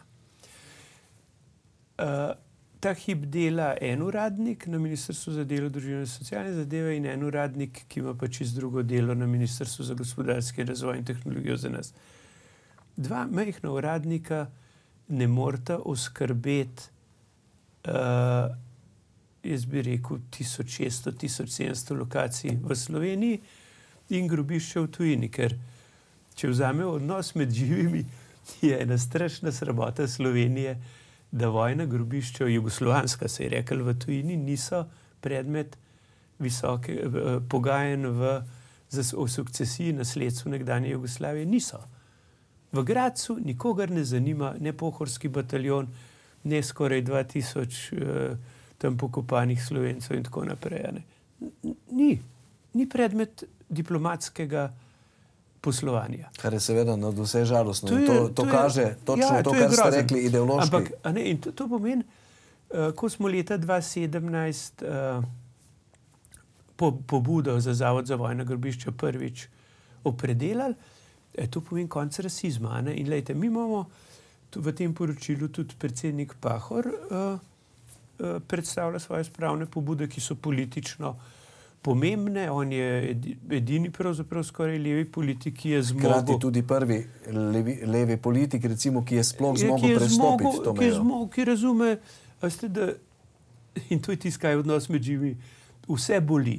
Uh, Ta hip dela en uradnik na Ministrstvu za delo, družino in socialne zadeve in en uradnik, ki ima pa čisto drugo delo na Ministrstvu za gospodarski razvoj in tehnologijo za nas. Dva majhna uradnika ne moreta oskrbeti, uh, jaz bi rekel, tisoč šeststo, tisoč sedemsto lokacij v Sloveniji in grobišče v tujini, ker če vzamemo odnos med živimi, je ena strašna sramota Slovenije, da vojna grobišča, jugoslovanska se je rekel, v tujini niso predmet visoke eh, pogajanj v, o sukcesiji nasledstvu nekdanje Jugoslavije. Niso. V Gradcu nikogar ne zanima, ne pohorski bataljon, ne skoraj dva tisoč eh, tam pokopanih Slovencev in tako naprej. Ne. Ni. Ni predmet diplomatskega poslovanja. Kar je seveda nad vse žalostno. To, je, to, to, to kaže je, točno ja, to, to kar ste grozen. rekli, ideološki. Ampak, a ne, in to, to pomeni, uh, ko smo leta dva tisoč sedemnajst uh, po, pobudo za Zavod za vojna grobišča prvič opredelali, eh, to pomeni konec rasizma. Ne? In lejte, mi imamo v tem poročilu tudi predsednik Pahor uh, uh, predstavlja svoje spravne pobude, ki so politično pomembne. On je edini pravzaprav skoraj levi politik, ki je zmogel. Hkrati tudi prvi levi, levi politik, recimo, ki je sploh zmogel prestopiti to mejo. Ki je zmogel, ki razume, ste, da, in to je tiskaj odnos med živimi, vse boli.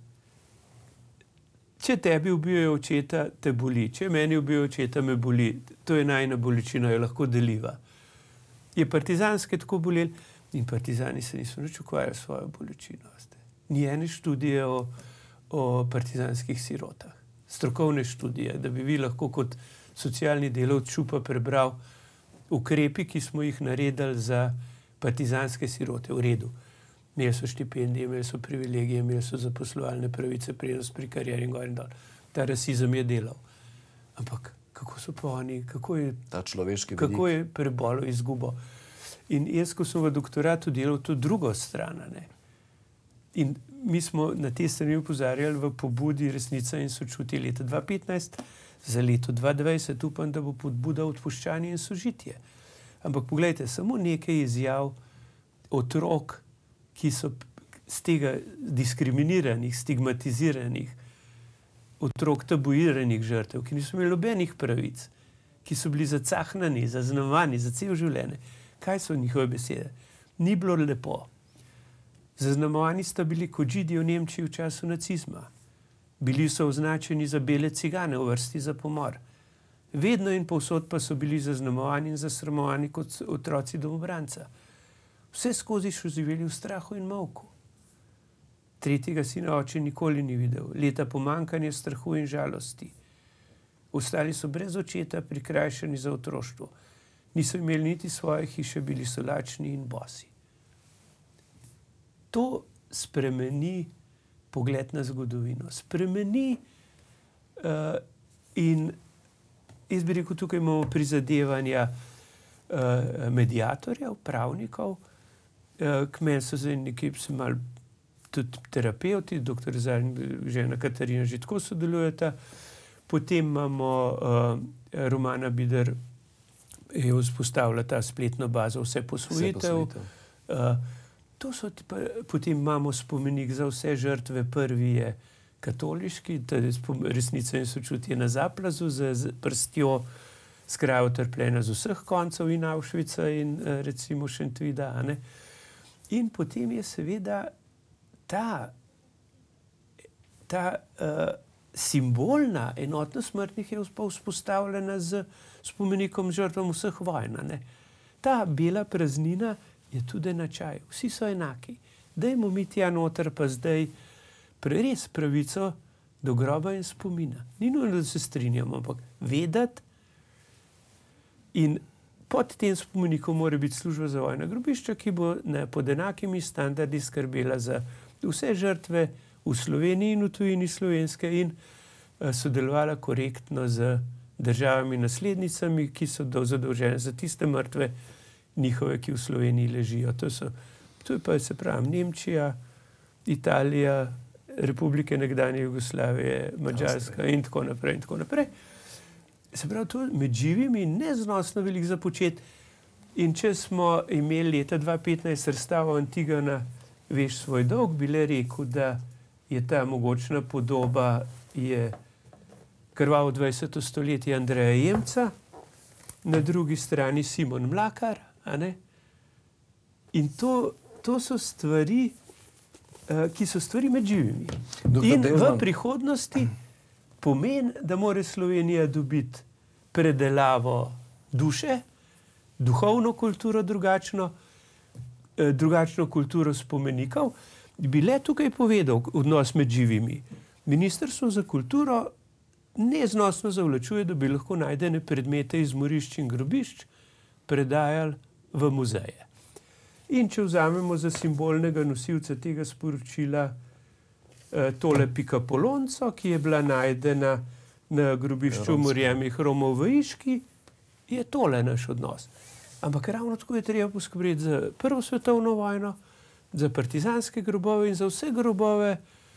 Če tebi ubijajo očeta, te boli. Če meni ubijajo očeta, me boli. To je najna bolečina, jo lahko deliva. Je partizanske tako boleli in partizani se niso nič ukvarjali s svojo bolečino. Ni ene študije o, o partizanskih sirotah. Strokovne študije, da bi vi lahko kot socialni delavec Šupa prebral ukrepi, ki smo jih naredili za partizanske sirote. V redu. Imeli so štipendije, imeli so privilegije, imeli so zaposlovalne pravice, prednost pri karieri in gor in dol. Ta rasizem je delal. Ampak kako so pa oni, kako je, ta človeški vidik, kako je prebolel izgubo. In jaz, ko sem v doktoratu delal to drugo stran, ne, in mi smo na te strani upozarjali v pobudi Resnica in sočutje leta dva tisoč petnajst, za leto dva tisoč dvajset upam, da bo pobuda odpuščanje in sožitje. Ampak poglejte, samo nekaj izjav otrok, ki so z tega diskriminiranih, stigmatiziranih, otrok tabuiranih žrtev, ki niso imeli nobenih pravic, ki so bili zacahnani, zaznamovani za cel življenje. Kaj so njihove besede? Ni bilo lepo. Zaznamovani sta bili kot Židi v Nemčiji v času nacizma. Bili so označeni za bele cigane v vrsti za pomor. Vedno in povsod pa so bili zaznamovani in zasramovani kot otroci domobranca. Vse skozi so živeli v strahu in molku. Tretjega sina oče nikoli ni videl. Leta pomanjkanja, strahu in žalosti. Ostali so brez očeta, prikrajšani za otroštvo. Niso imeli niti svoje hiše, bili so lačni in bosi. To spremeni pogled na zgodovino. Spremeni uh, in jaz bi rekel, tukaj imamo prizadevanja uh, mediatorjev, pravnikov, uh, k meni so zdaj nekaj malo tudi terapeuti, doktor Zalin, žena Katarina že tako sodelujeta. Potem imamo uh, Romana Bider, je vzpostavila ta spletno bazo Vse posvojitev. Uh, To so, potem imamo spomenik za vse žrtve, prvi je katoliški, to je Resnica in sočutje na Zaplazu, z prstjo s krajo trpljenja z vseh koncev in Auschwitza in recimo Šentvida. Ne? In potem je seveda ta, ta uh, simbolna enotnost smrtnih je vzpostavljena z spomenikom žrtvam vseh vojn. ta bela praznina je tudi enačaj. Vsi so enaki. Dajmo mi tja noter pa zdaj res pravico do groba in spomina. Ni nujno, da se strinjamo, ampak vedeti. In pod tem spomenikom mora biti služba za vojna grobišča, ki bo ne, pod enakimi standardi skrbela za vse žrtve v Sloveniji in v tujini slovenske in uh, sodelovala korektno z državami naslednicami, ki so zadolžene za tiste mrtve njihove, ki v Sloveniji ležijo. To, so, to je pa, se pravi, Nemčija, Italija, Republike nekdanje Jugoslavije, Madžarska in tako naprej in tako naprej. Se pravi, to med živimi neznosno veliko za početi. In če smo imeli leta dva petnajst razstavo Antigona, veš svoj dolg, bi le rekel, da je ta mogočna podoba je krvavo dvajseto stoletje Andreja Jemca, na drugi strani Simon Mlakar, a ne? In to, to so stvari, uh, ki so stvari med živimi. doktor In Dežman, v prihodnosti pomeni, da mora Slovenija dobiti predelavo duše, duhovno kulturo drugačno, eh, drugačno kulturo spomenikov. Bi le tukaj povedal odnos med živimi. Ministrstvo za kulturo neznosno zavlačuje, da bi lahko najdene predmete iz morišč in grobišč predajali v muzeje. In če vzamemo za simbolnega nosilca tega sporočila eh, tole pikapolonco, ki je bila najdena na grobišču Morjemih Romov v Iški, je tole naš odnos. Ampak ravno tako je treba poskrbeti za Prvo svetovno vojno, za partizanske grobove in za vse grobove.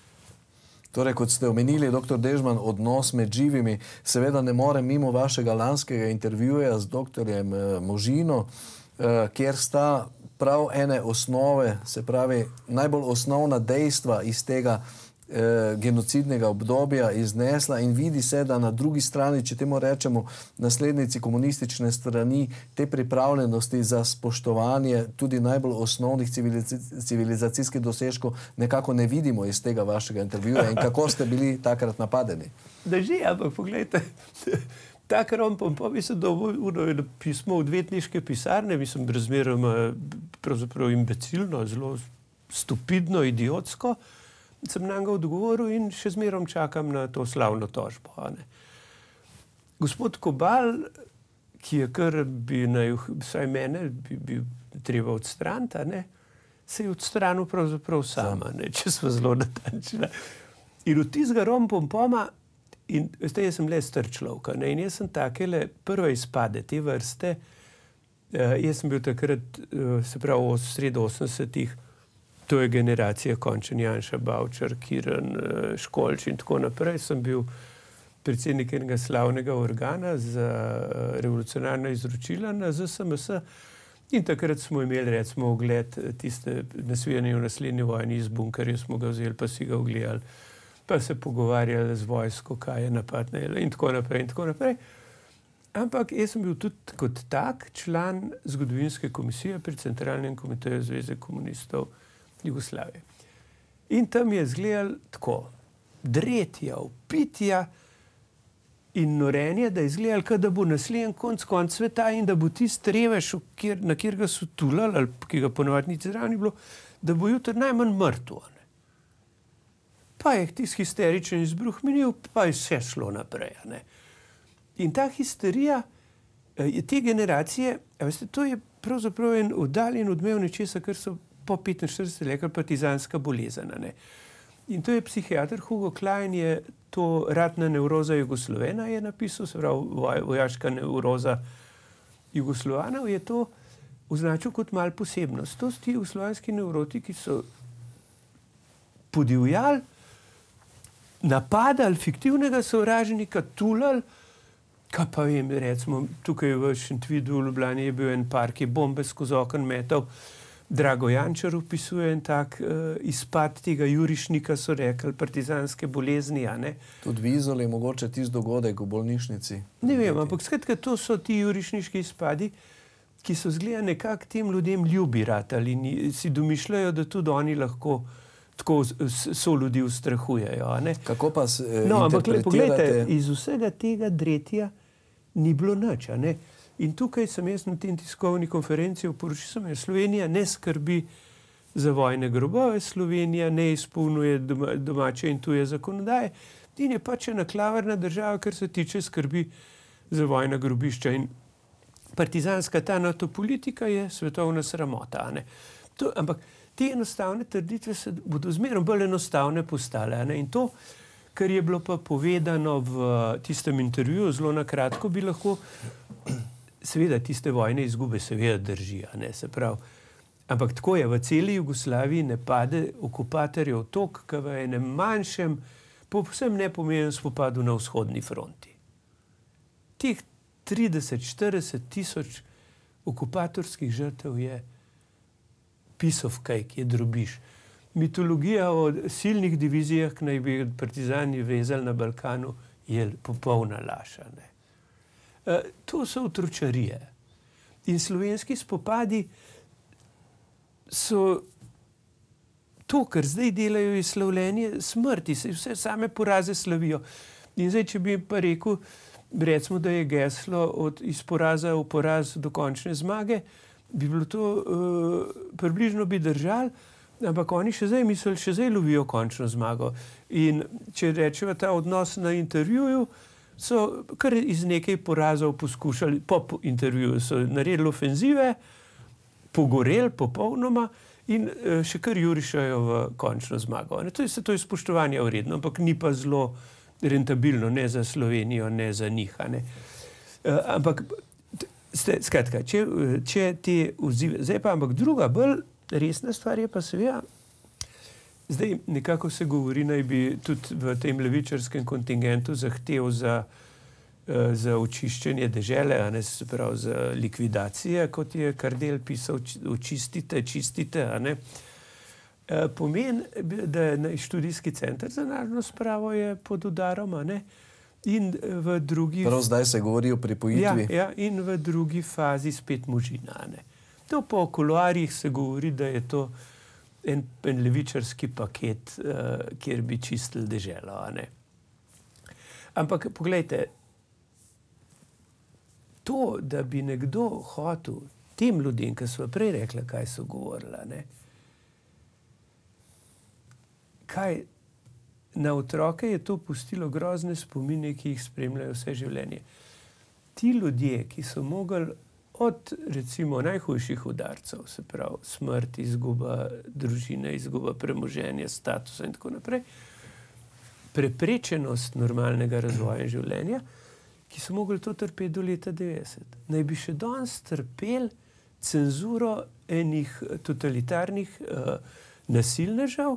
Torej, kot ste omenili, doktor Dežman, odnos med živimi, seveda ne morem mimo vašega lanskega intervjuja z doktorjem eh, Možino, eh, kjer sta prav ene osnove, se pravi, najbolj osnovna dejstva iz tega eh, genocidnega obdobja iznesla in vidi se, da na drugi strani, če temu rečemo, naslednici komunistične strani, te pripravljenosti za spoštovanje tudi najbolj osnovnih civilizacijskih dosežkov nekako ne vidimo iz tega vašega intervjuja. In kako ste bili takrat napadeni? Drži, ampak pogledajte, tak rompom, pa mislim, da je pismo odvetniške pisarne, mislim, razmeroma pravzaprav imbecilno, zelo stupidno, idiotsko, sem nam ga odgovoril in še zmerom čakam na to slavno tožbo. A ne. Gospod Kobal, ki je kar bi, naj, vsaj mene, bi, bi treba odstraniti, a ne, se je odstranil pravzaprav sama, ne, če smo zelo natančni. In od tistega rompompoma, in zdaj jaz sem le star človek, ne, in jaz sem takele prve izpade te vrste, uh, jaz sem bil takrat, uh, se pravi, v sredo osemdesetih, to je generacija Končan, Janša, Bavčar, Kirn, uh, Školč in tako naprej, sem bil predsednik enega slavnega organa za uh, revolucionarna izročila na Z S M S in takrat smo imeli, recimo, ogled tiste nasvijanje v naslednji vojni iz bunkerja, smo ga vzeli, pa si ga ogledali, pa se pogovarjali z vojsko, kaj je napad na in tako naprej in tako naprej. Ampak jaz sem bil tudi kot tak član zgodovinske komisije pri Centralnem komiteju Zveze komunistov Jugoslavije. In tam je izgledalo tako, dretja, vpitja in norenje, da je izgledalo, da bo naslednji konc konc sveta in da bo tisti revež, na kjer ga so tulali, ali ki ga ponovadi niti zraven ni bilo, da bo jutri najmanj mrtvo. Pa je tisti histeričen izbruh minil, pa je vse šlo naprej. Ne? In ta histerija te generacije, veste, to je pravzaprav en oddaljen odmev nečesa, kar so po petinštirideset rekli partizanska bolezen. Ne? In to je psihiater Hugo Klein, je to ratna nevroza Jugoslovena je napisal, se pravi vojaška nevroza Jugoslovanov, je to označil kot mal posebnost. To so ti jugoslovanski nevrotiki, ki so podivjali, napadali fiktivnega sovražnika, tulali, kaj pa vem, recimo, tukaj v Šentvidu v Ljubljani je bil en par, ki je bombe skozi okno metal. Drago Jančar opisuje en tak uh, izpad tega jurišnika, so rekli, partizanske bolezni, a ne. Tudi v Izoli mogoče tisti dogodek v bolnišnici. Ne vem, ampak skratka, to so ti jurišniški izpadi, ki so zgleda nekako tem ljudem ljubi ratali in si domišljajo, da tudi oni lahko tako so ljudi ustrahujejo. A ne? Kako pa se no, ampak interpretirate? Pogledajte, iz vsega tega dretja ni bilo nič. A ne? In tukaj sem jaz na tem tiskovni konferenci oporočil, sem je Slovenija ne skrbi za vojne grobove, Slovenija ne izpolnjuje doma, domače in tuje zakonodaje in je pač ena klavrna država, kar se tiče skrbi za vojna grobišča. In partizanska ta NATO politika je svetovna sramota. Ne? To, ampak te enostavne trditve se bodo zmerno bolj enostavne postale. Ne? In to, kar je bilo pa povedano v tistem intervjuju, zelo na kratko, bi lahko, seveda tiste vojne izgube seveda držijo, ne, se pravi. Ampak tako je, v celi Jugoslaviji ne pade okupatorjev tok, ki v enem manjšem, povsem nepomembnem spopadu na vzhodni fronti. Teh trideset, štirideset tisoč okupatorskih žrtev je piece of cake, je drobiž. Mitologija o silnih divizijah, ki naj bi partizani vezali na Balkanu, je popolna laž. E, to so otročarije. In slovenski spopadi so to, kar zdaj delajo, je slavljenje smrti, se vse same poraze slavijo. In zdaj, če bi pa rekel, recimo, da je geslo od iz poraza v poraz do končne zmage, bi bilo to uh, približno bi držali, ampak oni še zdaj mislijo, še zdaj lovijo končno zmago. In če rečemo ta odnos na intervjuju, so kar iz nekaj porazov poskušali, po intervjuju so naredili ofenzive, pogoreli popolnoma in uh, še kar jurišajo v končno zmago. Ne, to je, to je spoštovanje vredno, ampak ni pa zelo rentabilno, ne za Slovenijo, ne za njih. Ne. Uh, ampak, ste, skratka, če, če te odzive, zdaj pa, ampak druga, bolj resna stvar je pa seveda, zdaj nekako se govori, naj bi tudi v tem levičarskem kontingentu zahtev za, uh, za očiščenje dežele, a ne, se pravi za likvidacije, kot je Kardelj pisal, očistite, čistite, a ne. Uh, pomen, da je študijski center za narodno spravo je pod udarom, a ne, in v drugi... Prav zdaj se govori o pripojitvi. Ja, ja, in v drugi fazi spet Možina, ne. To po kuluarjih se govori, da je to en, en levičarski paket, uh, kjer bi čistili deželo, a ne. Ampak, poglejte, to, da bi nekdo hotel tem ljudem, ki so prej rekli, kaj so govorila, ne, kaj na otroke je to pustilo grozne spomine, ki jih spremljajo vse življenje. Ti ljudje, ki so mogli od recimo najhujših udarcev, se pravi smrt, izguba družine, izguba premoženja, statusa in tako naprej, preprečenost normalnega razvoja življenja, ki so mogli to trpeti do leta devetdeset. Naj bi še danes trpeli cenzuro enih totalitarnih uh, nasilnežev.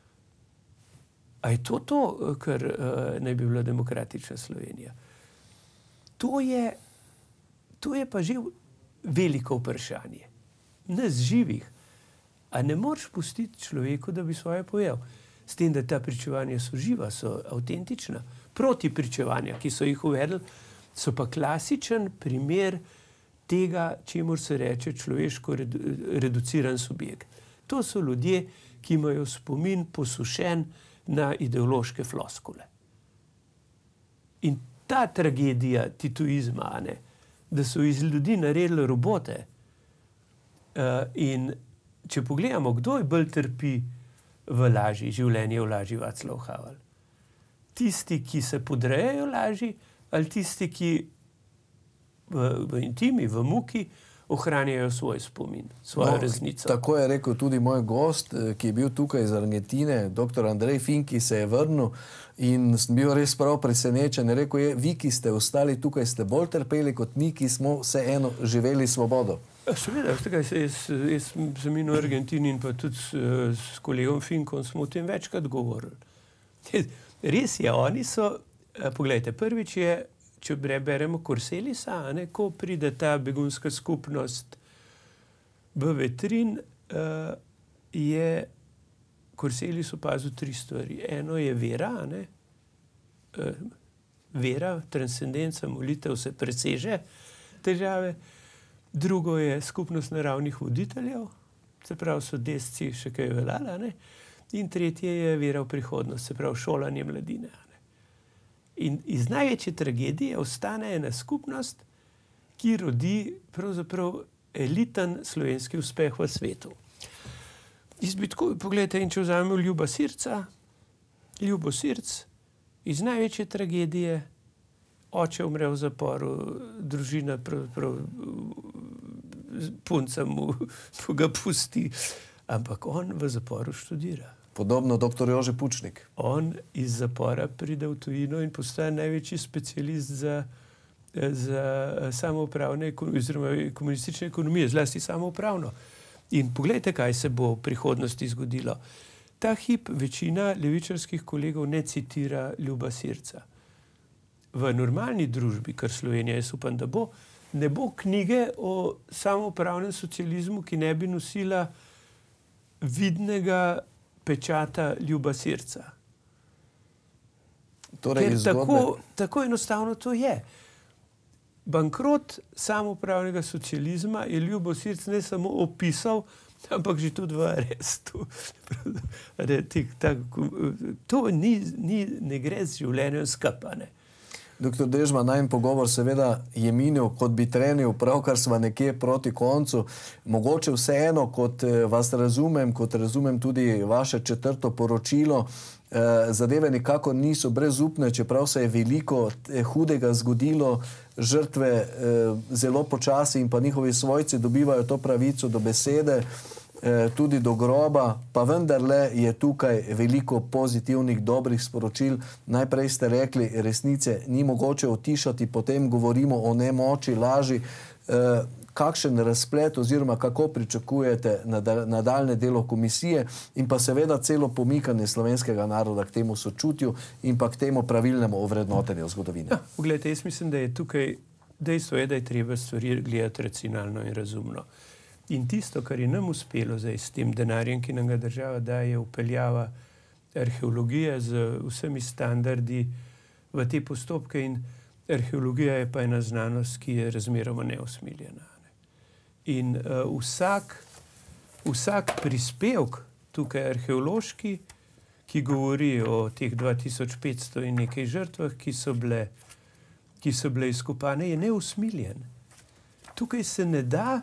A je to to, kar uh, naj bi bila demokratična Slovenija? To je, to je pa že veliko vprašanje. Nas živih. A ne moreš pustiti človeku, da bi svoje povedal? S tem, da ta pričevanja so živa, so avtentična. Proti pričevanja, ki so jih uvedli, so pa klasičen primer tega, čemur se reče človeško redu, reduciran subjekt. To so ljudje, ki imajo spomin posušen na ideološke floskule. In ta tragedija titoizma, ne, da so iz ljudi naredili robote, uh, in če pogledamo, kdo je bolj trpi v laži, življenje v laži, Václav Havel. Tisti, ki se podrejajo laži, ali tisti, ki v, v intimi, v muki ohranjajo svoj spomin, svojo no, resnico. Tako je rekel tudi moj gost, ki je bil tukaj iz Argentine, doktor Andrej Fink, ki se je vrnil in sem bil res prav presenečen. Rekel je, vi, ki ste ostali tukaj, ste bolj trpeli kot mi, ki smo vseeno živeli svobodo. Seveda, jaz, jaz sem in v Argentini in pa tudi s, s kolegom Finkom smo o tem večkrat govorili. Res je, oni so, pogledajte, prvič je, če beremo Korselisa, ne, ko pride ta begunska skupnost v Vetrin, uh, je Korselis opazil tri stvari. Eno je vera, ne, uh, vera, transcendenca, molitev se preseže težave. Drugo je skupnost naravnih voditeljev, se pravi so desci še kaj veljala, ne. In tretje je vera v prihodnost, se pravi šolanje mladine. In iz največje tragedije ostane ena skupnost, ki rodi pravzaprav eliten slovenski uspeh v svetu. Izbitko, pogledajte, in če vzamemo Ljuba Sirca, Ljubo Sirc, iz največje tragedije, oče umre v zaporu, družina pravzaprav punca mu ga pusti, ampak on v zaporu študira. Podobno doktor Jože Pučnik. On iz zapora pride v tujino in postaje največji specialist za, za samoupravne oziroma komunistične ekonomije, zlasti samoupravno. In poglejte, kaj se bo v prihodnosti zgodilo. Ta hip večina levičarskih kolegov ne citira Ljuba Sirca. V normalni družbi, kar Slovenija, jaz upam, da bo, ne bo knjige o samoupravnem socializmu, ki ne bi nosila vidnega pečata Ljuba Sirca. Torej, Ker izgodne... tako, tako enostavno to je. Bankrot samoupravnega socializma je Ljubo Sirc ne samo opisal, ampak že tudi v arestu. To ni, ni, ne gre z življenjem skapane. Doktor Dežman, najin pogovor seveda je minil, kot bi trenil, pravkar sva nekje proti koncu. Mogoče vseeno, kot vas razumem, kot razumem tudi vaše četrto poročilo, zadeve nikako niso brezupne, čeprav se je veliko hudega zgodilo, žrtve zelo počasi in pa njihovi svojci dobivajo to pravico do besede, tudi do groba, pa vendarle je tukaj veliko pozitivnih, dobrih sporočil. Najprej ste rekli, resnice ni mogoče utišati, potem govorimo o nemoči, laži. Kakšen razplet oziroma kako pričakujete nadaljne delo komisije in pa seveda celo pomikanje slovenskega naroda k temu sočutju in pa k temu pravilnemu ovrednotenju zgodovine? Ja, poglejte, jaz mislim, da je tukaj dejstvo je, da je treba stvari gledati racionalno in razumno. In tisto, kar je nam uspelo zdaj s tem denarjem, ki nam ga država daje, je vpeljava arheologije z vsemi standardi v te postopke in arheologija je pa ena znanost, ki je razmeroma neusmiljena. In uh, vsak, vsak prispevek tukaj arheološki, ki govori o teh dva tisoč petsto in nekaj žrtvah, ki so bile, ki so bile izkopane, je neusmiljen. Tukaj se ne da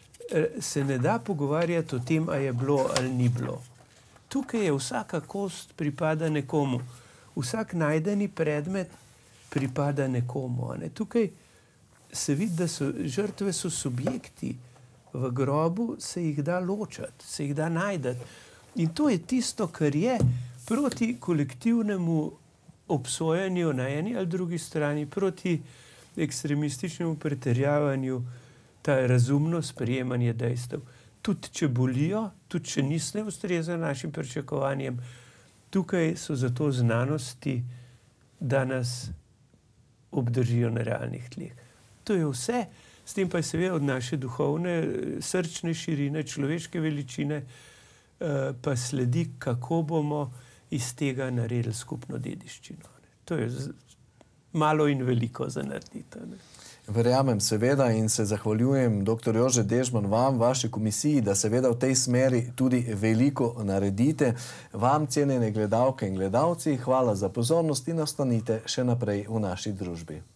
se ne da pogovarjati o tem, a je bilo ali ni bilo. Tukaj je vsaka kost pripada nekomu. Vsak najdeni predmet pripada nekomu. Ne? Tukaj se vidi, da so žrtve so subjekti. V grobu se jih da ločati, se jih da najdati. In to je tisto, kar je proti kolektivnemu obsojanju na eni ali drugi strani, proti ekstremističnemu preterjavanju, ta razumno sprejemanje dejstev. Tudi če bolijo, tudi če niso ustrezajo našim pričakovanjem, tukaj so zato znanosti, da nas obdržijo na realnih tleh. To je vse, s tem pa je seveda od naše duhovne, srčne širine, človeške veličine, pa sledi, kako bomo iz tega naredili skupno dediščino. To je malo in veliko za narediti. Verjamem seveda in se zahvaljujem doktor Jože Dežman vam, vaši komisiji, da seveda v tej smeri tudi veliko naredite. Vam, cenjene gledalke in gledalci, hvala za pozornost in ostanite še naprej v naši družbi.